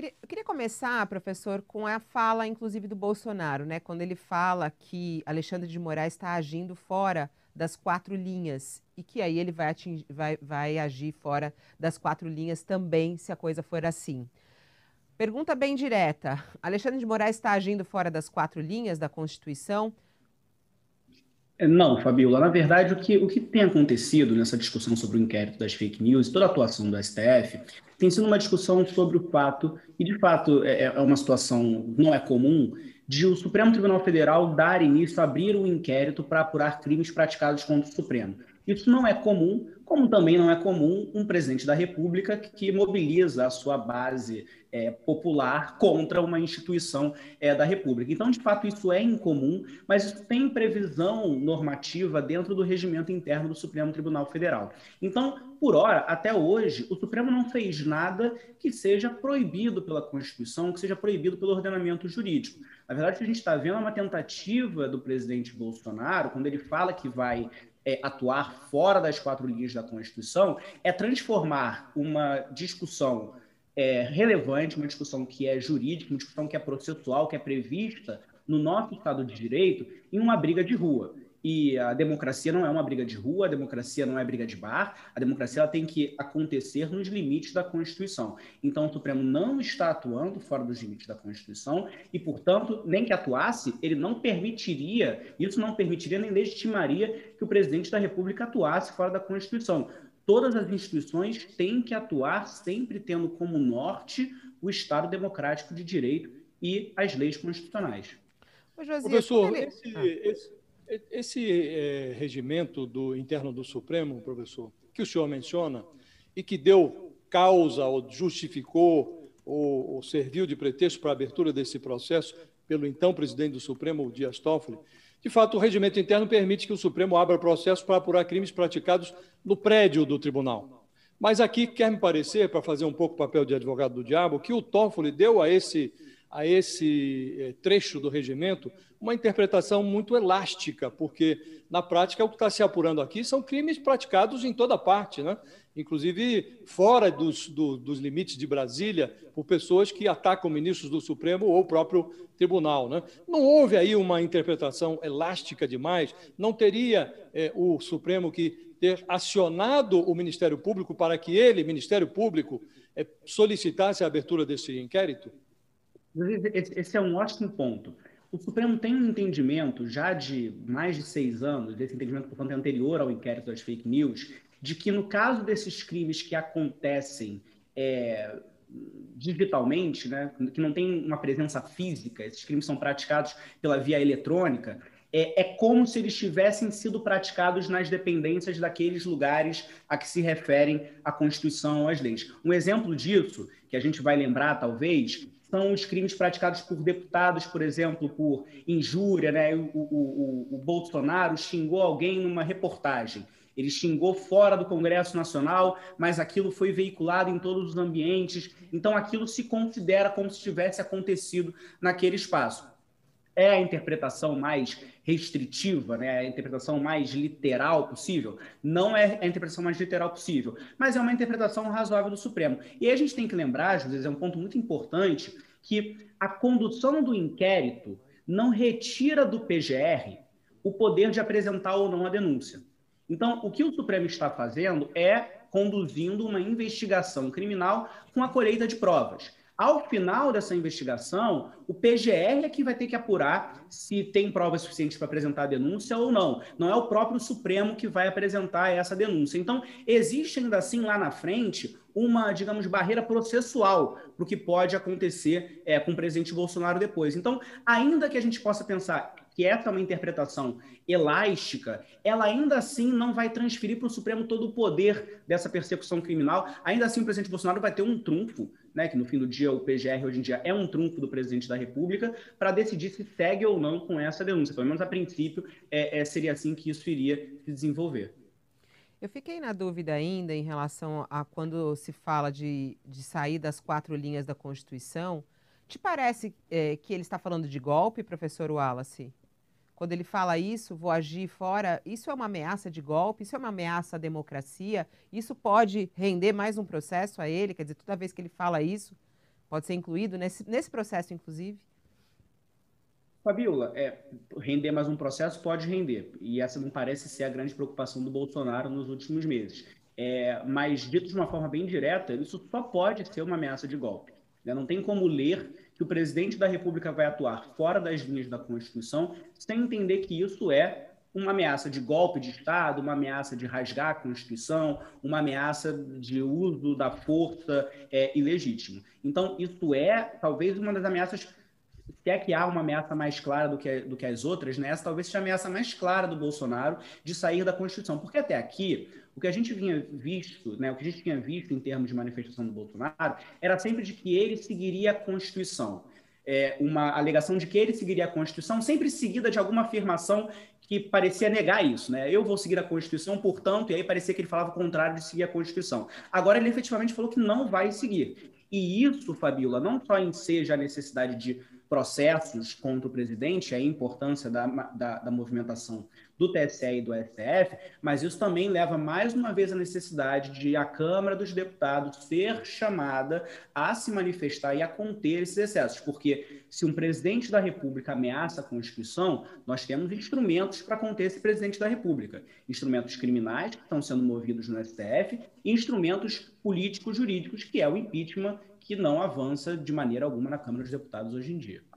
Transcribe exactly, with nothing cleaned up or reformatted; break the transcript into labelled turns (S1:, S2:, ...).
S1: queria, eu queria começar, professor, com a fala, inclusive, do Bolsonaro, né? Quando ele fala que Alexandre de Moraes está agindo fora das quatro linhas e que aí ele vai, atingir, vai, vai agir fora das quatro linhas também, se a coisa for assim. Pergunta bem direta: Alexandre de Moraes está agindo fora das quatro linhas da Constituição?
S2: É, Não, Fabiola, na verdade, o que, o que tem acontecido nessa discussão sobre o inquérito das fake news, toda a atuação do S T F, tem sido uma discussão sobre o fato, e de fato é, é uma situação, não é comum, de o Supremo Tribunal Federal dar início, abrir um inquérito para apurar crimes praticados contra o Supremo. Isso não é comum, como também não é comum um presidente da República que mobiliza a sua base é, popular contra uma instituição é, da República. Então, de fato, isso é incomum, mas isso tem previsão normativa dentro do regimento interno do Supremo Tribunal Federal. Então, por hora, até hoje, o Supremo não fez nada que seja proibido pela Constituição, que seja proibido pelo ordenamento jurídico. Na verdade, o que a gente está vendo é uma tentativa do presidente Bolsonaro, quando ele fala que vai é, atuar fora das quatro linhas da Constituição, é transformar uma discussão é, relevante, uma discussão que é jurídica, uma discussão que é processual, que é prevista no nosso Estado de Direito, em uma briga de rua. E a democracia não é uma briga de rua, a democracia não é briga de bar, a democracia ela tem que acontecer nos limites da Constituição. Então, o Supremo não está atuando fora dos limites da Constituição e, portanto, nem que atuasse, ele não permitiria, isso não permitiria nem legitimaria que o presidente da República atuasse fora da Constituição. Todas as instituições têm que atuar sempre tendo como norte o Estado democrático de direito e as leis constitucionais.
S1: Ô, Josias, quando
S3: Professor,
S1: ele...
S3: esse,
S1: Ah.
S3: esse, esse é, regimento do interno do Supremo, professor, que o senhor menciona, e que deu causa, ou justificou, ou, ou serviu de pretexto para a abertura desse processo pelo então presidente do Supremo, Dias Toffoli, de fato, o regimento interno permite que o Supremo abra processo para apurar crimes praticados no prédio do tribunal. Mas aqui quer me parecer, para fazer um pouco o papel de advogado do diabo, que o Toffoli deu a esse, a esse eh, trecho do regimento uma interpretação muito elástica, porque, na prática, o que está se apurando aqui são crimes praticados em toda parte, né? Inclusive fora dos, do, dos limites de Brasília, por pessoas que atacam ministros do Supremo ou o próprio tribunal, né? Não houve aí uma interpretação elástica demais? Não teria eh, o Supremo que ter acionado o Ministério Público para que ele, Ministério Público, eh, solicitasse a abertura desse inquérito?
S2: Esse é um ótimo ponto. O Supremo tem um entendimento já de mais de seis anos, esse entendimento, portanto, é anterior ao inquérito das fake news, de que no caso desses crimes que acontecem é, digitalmente, né, que não tem uma presença física, esses crimes são praticados pela via eletrônica, é, é como se eles tivessem sido praticados nas dependências daqueles lugares a que se referem a Constituição ou as leis. Um exemplo disso, que a gente vai lembrar, talvez, são os crimes praticados por deputados, por exemplo, por injúria, né? O, o, o, o Bolsonaro xingou alguém numa reportagem. Ele xingou fora do Congresso Nacional, mas aquilo foi veiculado em todos os ambientes. Então, aquilo se considera como se tivesse acontecido naquele espaço. É a interpretação mais restritiva, né? A interpretação mais literal possível? Não é a interpretação mais literal possível, mas é uma interpretação razoável do Supremo. E aí a gente tem que lembrar, José, é um ponto muito importante, que a condução do inquérito não retira do P G R o poder de apresentar ou não a denúncia. Então, o que o Supremo está fazendo é conduzindo uma investigação criminal com a colheita de provas. Ao final dessa investigação, o P G R é que vai ter que apurar se tem provas suficientes para apresentar a denúncia ou não. Não é o próprio Supremo que vai apresentar essa denúncia. Então, existe ainda assim lá na frente uma, digamos, barreira processual para o que pode acontecer é, com o presidente Bolsonaro depois. Então, ainda que a gente possa pensar que essa é uma interpretação elástica, ela ainda assim não vai transferir para o Supremo todo o poder dessa persecução criminal. Ainda assim, o presidente Bolsonaro vai ter um trunfo, né, que no fim do dia o P G R hoje em dia é um trunfo do presidente da República, para decidir se segue ou não com essa denúncia. Pelo menos a princípio é, é, seria assim que isso iria se desenvolver.
S1: Eu fiquei na dúvida ainda em relação a quando se fala de, de sair das quatro linhas da Constituição. Te parece é, que ele está falando de golpe, professor Wallace? Quando ele fala isso, vou agir fora, isso é uma ameaça de golpe, isso é uma ameaça à democracia, isso pode render mais um processo a ele, quer dizer, toda vez que ele fala isso, Pode ser incluído nesse, nesse processo, inclusive?
S2: Fabiola, é, render mais um processo pode render, e essa não parece ser a grande preocupação do Bolsonaro nos últimos meses. É, mas, dito de uma forma bem direta, isso só pode ser uma ameaça de golpe, né? Não tem como ler que o presidente da República vai atuar fora das linhas da Constituição sem entender que isso é uma ameaça de golpe de Estado, uma ameaça de rasgar a Constituição, uma ameaça de uso da força é, ilegítimo. Então, isso é talvez uma das ameaças. Se é que há uma ameaça mais clara do que, do que as outras, né? Essa talvez seja a ameaça mais clara do Bolsonaro de sair da Constituição. Porque até aqui, o que a gente vinha visto, né, o que a gente tinha visto em termos de manifestação do Bolsonaro, era sempre de que ele seguiria a Constituição. É, uma alegação de que ele seguiria a Constituição, sempre seguida de alguma afirmação que parecia negar isso, né? Eu vou seguir a Constituição, portanto, e aí parecia que ele falava o contrário de seguir a Constituição. Agora ele efetivamente falou que não vai seguir. E isso, Fabiola, não só enseja a necessidade de processos contra o presidente, a importância da, da, da movimentação do T S E e do S T F, mas isso também leva mais uma vez à necessidade de a Câmara dos Deputados ser chamada a se manifestar e a conter esses excessos, porque se um presidente da República ameaça a Constituição, nós temos instrumentos para conter esse presidente da República, instrumentos criminais que estão sendo movidos no S T F e instrumentos políticos jurídicos, que é o impeachment, que não avança de maneira alguma na Câmara dos Deputados hoje em dia.